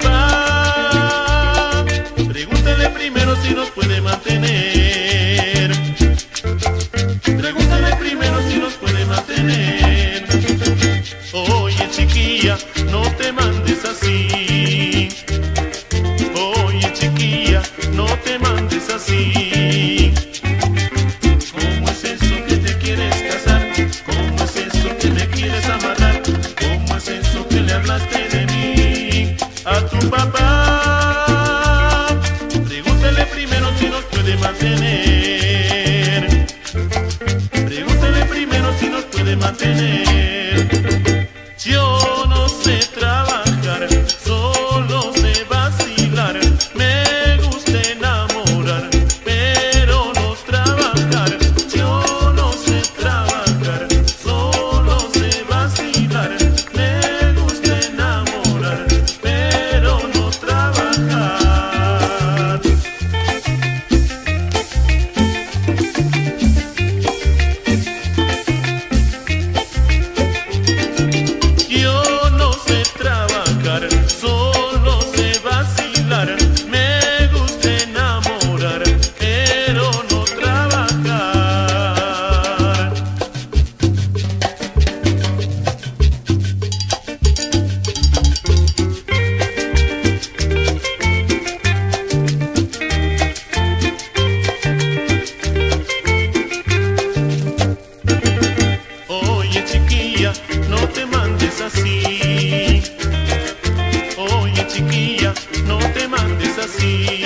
papá. Pregúntale primero si nos puede mantener. Pregúntale primero si nos puede mantener. Oye chiquilla, no te mandes así. Oye chiquilla, no te mandes así. ¿Cómo es eso que te quieres casar? ¿Cómo es eso que me quieres amarrar? ¿Cómo es eso que le hablaste de mí a tu papá? Pregúntale primero si nos puede mantener. Pregúntale primero si nos puede mantener. Yo no sé trabajar, solo sé vacilar. Me gusta enamorar, pero no trabajar. Yo no sé trabajar, solo sé vacilar. Me gusta enamorar, pero no trabajar. Yo no sé trabajar, solo sé vacilar. Me gusta enamorar, pero no trabajar. Oye chiquilla, no te mandes así. Oye chiquilla, no te mandes así.